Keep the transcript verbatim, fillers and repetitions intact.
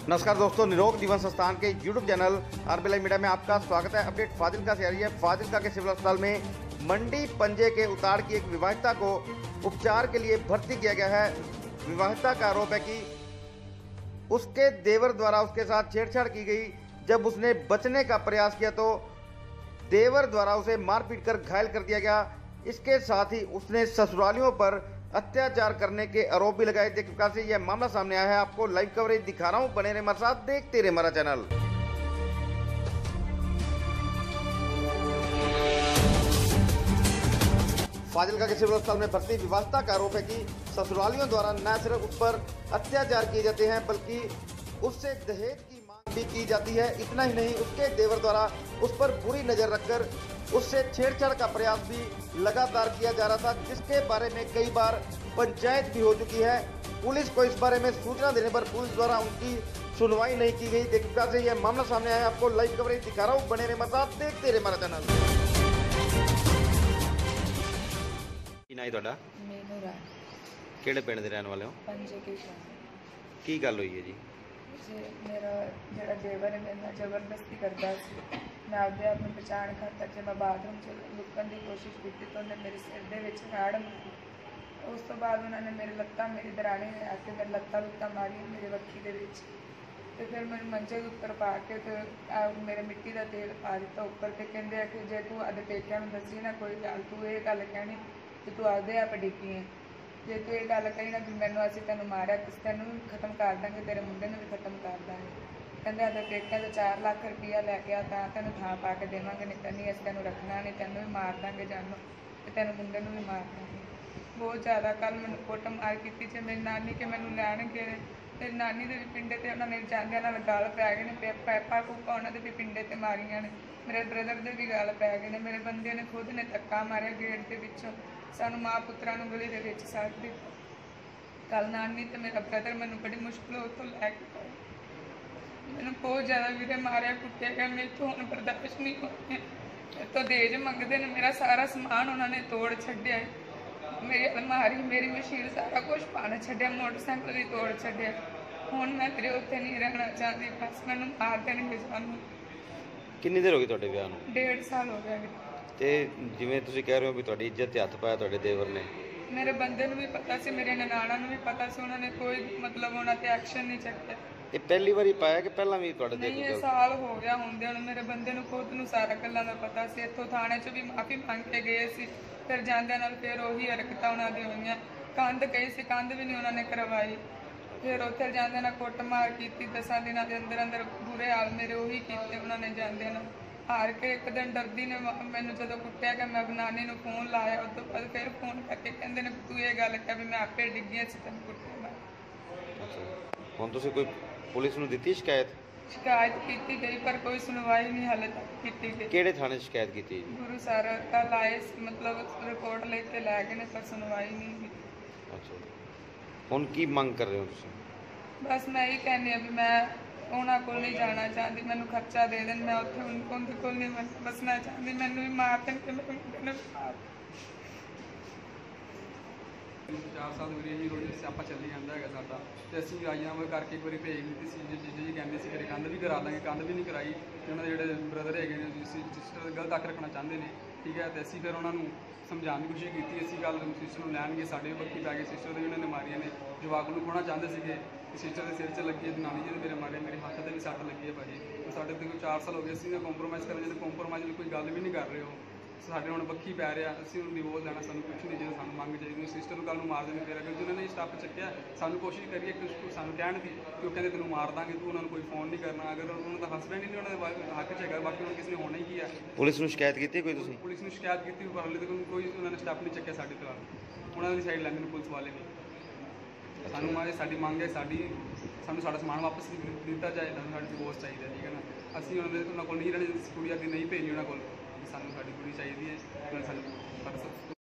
नमस्कार दोस्तों, निरोग जीवन संस्थान के YouTube channel R B live media में आपका स्वागत है। अपडेट फाजिलका से आ रही है। फाजिलका के सिविल अस्पताल में मंडी पंजे के उतार की एक विवाहिता को उपचार के लिए भर्ती किया गया है। विवाहिता का आरोप है कि उसके देवर द्वारा उसके साथ छेड़छाड़ की गई। जब उसने बचने का प्रयास किया तो देवर द्वारा उसे मारपीट कर घायल कर दिया गया। इसके साथ ही उसने ससुरालियों पर अत्याचार करने के आरोप भी लगाए। जिस प्रकार से यह मामला सामने आया है, आपको लाइव कवरेज दिखा रहा हूं। बने रहे हमारे साथ, देखते रहे हमारा चैनल। फाजिलका के सिविल अस्पताल में भर्ती विवाहिता का आरोप है कि ससुरालियों द्वारा न सिर्फ उस पर अत्याचार किए जाते हैं बल्कि उससे दहेज की मांग भी की जाती है। इतना ही नहीं, उसके देवर द्वारा उस पर बुरी नजर रखकर उससे छेड़छाड़ का प्रयास भी लगातार किया जा रहा था, जिसके बारे में कई बार पंचायत भी हो चुकी है। पुलिस को इस बारे में सूचना देने पर पुलिस द्वारा उनकी सुनवाई नहीं की गई। देखिए से यह मामला सामने आया है। आपको लाइव कवरेज दिखा रहा हूँ। बने रहे हमारे साथ, देखते रहे हमारा चैनल। नाई ਤੁਹਾਡਾ ਮੈਨੂੰ ਰਾਜ ਕਿਹੜੇ ਪਿੰਡ ਦੇ ਰਹਿਣ ਵਾਲੇ ਹੋ? ਪੰਜੇ ਕੇ ਸ਼ਾਮ ਕੀ ਗੱਲ ਹੋਈ ਹੈ ਜੀ? ਜੇ ਮੇਰਾ ਜਿਹੜਾ ਦੇਵਰ ਹੈ ਮੇਰੇ ਨਾਲ ਜ਼ਬਰਦਸਤੀ ਕਰਦਾ ਸੀ। ਮੈਂ ਆਪਦੇ ਆਪ ਨੂੰ ਪਛਾਣ ਖਾਤਰ ਜੇ ਮੈਂ ਬਾਥਰੂਮ 'ਚ ਲੁਕਣ ਦੀ ਕੋਸ਼ਿਸ਼ ਕੀਤੀ ਤਾਂ ਉਹਨੇ ਮੇਰੇ ਸਿਰ ਦੇ ਵਿੱਚ ਰਾੜ ਮਾਰੀ। ਉਸ ਤੋਂ ਬਾਅਦ ਉਹਨਾਂ ਨੇ ਮੇਰੇ ਲੱਤਾਂ ਮੇਰੀ ਦਰਾਣੀ ਨੇ ਆ ਕੇ ਮੇਰੇ ਲੱਤਾਂ ਲੁੱਤਾਂ ਮਾਰੀਆਂ ਮੇਰੇ ਵੱਖੀ ਦੇ ਵਿੱਚ, ਤੇ ਫਿਰ ਮੈਨੂੰ ਮੰਜੇ ਦੇ ਉੱਪਰ ਪਾ ਕੇ ਤੇ ਮੇਰੇ ਮਿੱਟੀ ਦਾ ਤੇਲ ਪਾ ਦਿੱਤਾ ਉੱਪਰ, ਤੇ ਕਹਿੰਦੇ ਆ ਕਿ ਜੇ ਤੂੰ ਆਪਦੇ ਪੇਕਿਆਂ ਨੂੰ ਦੱਸੀ ਨਾ ਕੋਈ ਗੱਲ, ਤੂੰ ਇਹ ਗੱਲ ਕਹਿਣੀ ਕਿ ਤੂੰ ਆਪਦੇ ਆਪ ਡਿੱਗੀ ਹੈ। ਜੇ ਤੂੰ ਇਹ ਗੱਲ ਕਹੀ ਨਾ ਕਿ ਮੈਨੂੰ ਅਸੀਂ ਤੈਨੂੰ ਮਾਰਿਆ, ਕਿਸ ਤੈਨੂੰ ਵੀ ਖਤਮ ਕਰ ਦਾਂਗੇ, ਤੇਰੇ ਮੁੰਡੇ ਨੂੰ ਵੀ ਖਤਮ ਕਰ ਦਾਂਗੇ। ਕਹਿੰਦੇ ਆਪਦੇ ਪੇਕਿਆਂ ਤੋਂ ਚਾਰ ਲੱਖ ਰੁਪਈਆ ਲੈ ਕੇ ਆ ਤਾਂ ਤੈਨੂੰ ਥਾਂ ਪਾ ਕੇ ਦੇਵਾਂਗੇ, ਨਹੀਂ ਤਾਂ ਨਹੀਂ ਅਸੀਂ ਤੈਨੂੰ ਰੱਖਣਾ ਨਹੀਂ, ਤੈਨੂੰ ਵੀ ਮਾਰ ਦਾਂਗੇ ਜਾਨੋਂ, ਤੇ ਤੈਨੂੰ ਮੁੰਡੇ ਨੂੰ ਵੀ ਮਾਰ ਦਾਂਗੇ। ਬਹੁਤ ਜ਼ਿਆਦਾ ਕੱਲ ਮੈਨੂੰ ਕੁੱਟ ਮਾਰ ਕੀਤੀ। ਜੇ ਮੇਰੀ ਨਾਨੀ ਕਿ ਮੈਨੂੰ ਲੈਣ ਗਏ, ਮੇਰੀ ਨਾਨੀ ਦੇ ਵੀ ਪਿੰਡੇ ਤੇ ਉਹਨਾਂ ਨੇ ਜਾਂਦਿਆਂ ਨਾਲ ਗਾਲ ਪੈ ਗਏ ਨੇ, ਪੈਪਾ ਕੂਪਾ ਉਹਨਾਂ ਦੇ ਵੀ ਪਿੰਡੇ ਤੇ ਮਾਰੀਆਂ ਨੇ, ਮੇਰੇ ਬ੍ਰਦਰ ਦੇ ਵੀ ਗਾਲ ਪੈ ਗਏ ਨੇ। ਮੇਰੇ ਬੰਦੇ ਨੇ ਖੁਦ ਨੇ ਧੱਕਾ ਮਾਰਿਆ ਗੇਟ ਦੇ ਵਿੱਚੋਂ, ਸਾਨੂੰ ਮਾਂ ਪੁੱਤਰਾਂ ਨੂੰ ਗਲੀ ਦੇ ਵਿੱਚ ਸੱਟ ਦਿੱਤਾ। ਕੱਲ ਨਾਨੀ ਤੇ ਮੇਰਾ ਬ੍ਰਦਰ ਮੈਨੂੰ ਬੜੀ ਮੁਸ਼ਕਿਲ ਉੱਥੋਂ ਲੈ ਕੇ ਗਏ। ਮੈਨੂੰ ਬਹੁਤ ਜ਼ਿਆਦਾ ਵੀਰੇ ਮਾਰਿਆ ਕੁੱਟਿਆ ਗਿਆ। ਮੇਰੇ ਤੋਂ ਹੁਣ ਬਰਦਾਸ਼ਤ ਨਹੀਂ ਹੋਇਆ। ਇੱਥੋਂ ਦਹੇਜ ਮੰਗਦੇ ਨੇ, ਮੇਰਾ ਸਾਰਾ ਸਮਾਨ ਉਹਨਾਂ ਨੇ ਤੋੜ ਛੱਡਿਆ। ਮੇਰੀ ਅਲਮਾਰੀ, ਮੇਰੀ ਮਸ਼ੀਨ, ਸਾਰਾ ਕੁਛ ਪਾਣ ਛੱਡਿਆ, ਮੋਟਰਸਾਈਕਲ ਵੀ ਤੋੜ ਛੱਡਿਆ। ਹੁਣ ਮੈਂ ਵੀਰੇ ਉੱਥੇ ਨਹੀਂ ਰਹਿਣਾ ਚਾਹੁੰਦੀ, ਬਸ ਮੈਨੂੰ ਮਾਰ ਦੇਣਗੇ ਸਾਨੂੰ। ਕਿੰਨੀ ਦੇਰ ਹੋ ਗਈ ਤੁਹਾਡੇ ਵਿਆਹ ਨੂੰ? ਡੇਢ ਸਾਲ ਹੋ ਗਿਆ। ਤੇ ਜਿਵੇਂ ਤੁਸੀਂ ਕਹਿ ਰਹੇ ਹੋ ਵੀ ਤੁਹਾਡੀ ਇੱਜ਼ਤ ਤੇ ਹੱਥ ਪਾਇਆ ਤੁਹਾਡੇ ਦੇਵਰ ਨੇ, ਮੇਰੇ ਬੰਦੇ ਨੂੰ ਵੀ ਪਤਾ ਸੀ, ਮੇਰੇ ਨਨਾਣਾ ਨੂੰ ਵੀ ਪਤਾ ਸੀ, ਉਹਨਾਂ ਨੇ ਕੋਈ ਮਤਲਬ ਉਹਨਾਂ ਤੇ ਐਕਸ਼ਨ ਨਹੀਂ ਚੱਕਿਆ। ਇਹ ਪਹਿਲੀ ਵਾਰੀ ਪਾਇਆ ਕਿ ਪਹਿਲਾਂ ਵੀ ਤੁਹਾਡੇ ਨਹੀਂ, ਦੇਵਰ? ਇਹ ਸਾਲ ਹੋ ਗਿਆ ਹੁੰਦੇ ਹੁਣ। ਮੇਰੇ ਬੰਦੇ ਨੂੰ ਖੁਦ ਨੂੰ ਸਾਰਾ ਗੱਲਾਂ ਦਾ ਪਤਾ ਸੀ। ਇੱਥੋਂ ਥਾਣੇ 'ਚ ਵੀ ਮਾਫੀ ਮੰਗ ਕੇ ਗਏ ਸੀ, ਫਿਰ ਜਾਂਦਿਆਂ ਨਾਲ ਫਿਰ ਉਹੀ ਹਰਕਤਾਂ ਉਹਨਾਂ ਦੀ ਹੋਈਆਂ। ਕੰਧ ਕਹੀ ਸੀ, ਕੰਧ ਵੀ ਨਹੀਂ ਉਹਨਾਂ ਨੇ ਕਰਵਾਈ। ਫਿਰ ਉੱਥੇ ਜਾਂਦਿਆਂ ਨਾਲ ਕੁੱਟਮਾਰ ਕੀਤੀ। ਦਸਾਂ ਦਿਨਾਂ ਦੇ ਅੰਦਰ ਅੰਦਰ ਬੁਰੇ ਹਾਲ ਮੇਰੇ ਉਹੀ ਕੀਤੇ ਉਹਨਾਂ ਨੇ ਜਾਂਦਿਆਂ ਨਾਲ। ਹਾਰ ਕੇ ਇੱਕ ਦਿਨ ਡਰਦੀ ਨੇ ਮੈਨੂੰ ਜਦੋਂ ਕੁੱਟਿਆ ਕਿ ਮੈਂ ਨਾਨੀ ਨੂੰ ਫੋਨ ਲਾਇਆ, ਉਸ ਤੋਂ ਬਾਅਦ ਫਿਰ ਫੋਨ ਕਰਕੇ ਕਹਿੰਦੇ ਨੇ ਤੂੰ ਇਹ ਗੱਲ ਕਹਿ ਵੀ ਮੈਂ ਆਪੇ ਡਿੱਗੀ ਸੀ, ਤੈਨੂੰ ਕੁੱਟਿਆ ਮੈਂ। ਹੁਣ ਤੁਸੀਂ ਕੋਈ ਪੁਲਿਸ ਨੂੰ ਦਿੱਤੀ ਸ਼ਿਕਾਇਤ? ਸ਼ਿਕਾਇਤ ਕੀਤੀ ਗਈ ਪਰ ਕੋਈ ਸੁਣਵਾਈ ਨਹੀਂ ਹਾਲੇ ਤੱਕ ਕੀਤੀ ਗਈ। ਕਿਹੜੇ ਥਾਣੇ ਸ਼ਿਕਾਇਤ ਕੀਤੀ? ਗੁਰੂ ਸਰ ਕੱਲ ਆਏ ਸੀ, ਮਤਲਬ ਰਿਪੋਰਟ ਲੈ ਕੇ ਲੈ ਗਏ ਨੇ, ਪਰ ਸੁਣਵਾਈ ਨਹੀਂ ਕੀਤੀ। ਅੱਛਾ, ਹੁਣ ਕੀ ਮੰਗ ਕਰ ਰਹੇ ਹੋ ਤੁਸੀਂ? ਬਸ ਮੈਂ ਇਹ ਕਹਿੰਦੀ ਹਾਂ ਵੀ ਮੈਂ ਉਹਨਾਂ ਕੋਲ ਨਹੀਂ ਜਾਣਾ ਚਾਹੁੰਦੀ, ਮੈਨੂੰ ਖਰਚਾ ਦੇ ਦੇਣ, ਮੈਂ ਉੱਥੇ ਉਹਦੇ ਕੋਲ ਨਹੀਂ ਬਸਣਾ ਚਾਹੁੰਦੀ। ਮੈਨੂੰ ਵੀ ਮਾਰ ਦੇਣ ਕਿ ਮੇਰੇ ਮੁੰਡੇ ਨੂੰ ਮਾਰ। ਚਾਰ ਸਾਲ ਵੀਰੇ ਜੀ ਰੋਜ਼ ਸਿਆਪਾ ਚੱਲੀ ਜਾਂਦਾ ਹੈਗਾ ਸਾਡਾ, ਤੇ ਅਸੀਂ ਆਈਆਂ ਉਹ ਕਰਕੇ ਇੱਕ ਵਾਰੀ ਭੇਜ ਦਿੱਤੀ ਸੀ। ਜੇ ਜੀਜਾ ਜੀ ਕਹਿੰਦੇ ਸੀ ਕਿ ਕੰਧ ਵੀ ਕਰਾ ਦਾਂਗੇ, ਕੰਧ ਵੀ ਨਹੀਂ ਕਰਾਈ। ਤੇ ਉਹਨਾਂ ਦੇ ਜਿਹੜੇ ਬ੍ਰਦਰ ਹੈਗੇ ਨੇ ਸਿਸਟਰ ਗਲਤ ਅੱਖ ਰੱਖਣਾ ਚਾਹੁੰਦੇ ਨੇ, ਠੀਕ ਹੈ। ਤੇ ਅਸੀਂ ਫਿਰ ਉਹਨਾਂ ਨੂੰ ਸਮਝਾਉਣ ਦੀ ਕੋਸ਼ਿਸ਼ ਕੀਤੀ। ਅਸੀਂ ਗੱਲ ਸਿਸਟਰ ਨੂੰ ਲੈਣਗੇ, ਸਾਡੇ ਵੀ ਪੱਖੀ ਪੈ ਗਏ। ਸਿਸਟਰ ਦੇ ਵੀ ਉਹਨਾਂ ਨੇ ਮਾਰੀਆਂ ਨੇ, ਜਵਾਕ ਨੂੰ ਖੋਣਾ ਚਾਹੁੰਦੇ ਸੀਗੇ। ਸਿਸਟਰ ਦੇ ਸਿਰ 'ਚ ਲੱਗੀ, ਨਾਨੀ ਜੀ ਨੇ ਮੇਰੇ ਮਾਰੇ, ਮੇਰੇ ਹੱਥ 'ਤੇ ਵੀ ਸੱਟ ਲੱਗੀ ਹੈ ਭਾਜੀ। ਸਾਡੇ ਤੇ ਕੋਈ ਚਾਰ ਸਾਲ ਹੋ ਗਏ, ਅਸੀਂ ਨਾ ਕੰਪਰੋਮਾਈਜ਼ ਕਰਨ, ਜਦੋਂ ਕੰਪਰੋਮਾਈਜ਼ ਦੀ ਕੋਈ ਗੱਲ ਵੀ ਨਹੀਂ ਕਰ ਰਹੇ ਹੋ। ਸਾਡੇ ਹੁਣ ਬੱਖੀ ਪੈ ਰਿਹਾ, ਅਸੀਂ ਹੁਣ ਡਿਵੋਰਸ ਲੈਣਾ, ਸਾਨੂੰ ਕੁਛ ਨਹੀਂ ਜਦੋਂ ਸਾਨੂੰ ਮੰਗ ਚਾਹੀਦੀ। ਸਿਸਟਰ ਨੂੰ ਕੱਲ੍ਹ ਨੂੰ ਮਾਰ ਦੇਣੇ, ਫਿਰ ਅਗਰ ਜਿਹਨਾਂ ਨੇ ਸਟੈਪ ਚੱਕਿਆ ਸਾਨੂੰ ਕੋਸ਼ਿਸ਼ ਕਰੀਏ ਕਿ ਸਾਨੂੰ ਕਹਿਣ ਦੀ ਕਿ ਉਹ ਕਹਿੰਦੇ ਤੈਨੂੰ ਮਾਰ ਦਾਂਗੇ, ਤੂੰ ਉਹਨਾਂ ਨੂੰ ਕੋਈ ਫੋਨ ਨਹੀਂ ਕਰਨਾ। ਅਗਰ ਉਹਨਾਂ ਦਾ ਹਸਬੈਂਡ ਹੀ ਨਹੀਂ ਉਹਨਾਂ ਦੇ ਹੱਕ 'ਚ ਹੈਗਾ, ਬਾਕੀ ਉਹਨਾਂ ਕਿਸੇ ਨੇ ਹੋਣਾ ਹੀ ਕੀ ਹੈ। ਪੁਲਿਸ ਨੂੰ ਸ਼ਿਕਾਇਤ ਕੀਤੀ ਕੋਈ ਤੁਸੀਂ? ਪੁਲਿਸ ਨੂੰ ਸ਼ਿਕਾਇਤ ਕੀਤੀ ਪਰ ਹਾਲੇ ਤੱਕ ਕੋਈ ਉਹਨਾਂ ਨੇ ਸਟੈਪ ਨਹੀਂ ਚੱਕਿਆ ਸਾਡੇ ਖਿਲਾਫ। ਉਹਨਾਂ ਦੀ ਸਾਈਡ ਲੈਂਦੇ ਨੇ ਪੁਲਿਸ ਵਾਲੇ ਨੇ। ਸਾਨੂੰ ਮਾਰੇ ਸਾਡੀ ਮੰਗ ਹੈ, ਸਾਡੀ ਸਾਨੂੰ ਸਾਡਾ ਸਮਾਨ ਵਾਪਸ ਦਿੱਤਾ ਜਾਏ, ਸਾਨੂੰ ਸਾਡਾ ਡਿਵੋਰਸ ਚਾਹੀਦਾ, ਠੀਕ ਹੈ ਨਾ। ਅਸੀਂ ਉਹਨਾਂ ਦੇ ਉਹਨਾਂ ਕੋਲ ਨਹੀਂ ਰਹਿਣਾ, ਕੁੜੀ ਅੱਗੇ ਨਹੀਂ ਭੇਜਣੀ ਉਹਨਾਂ ਕੋਲ। ਸਾਨੂੰ ਸਾਡੀ ਕੁੜੀ ਚਾਹੀਦੀ ਹੈ, ਸਾਨੂੰ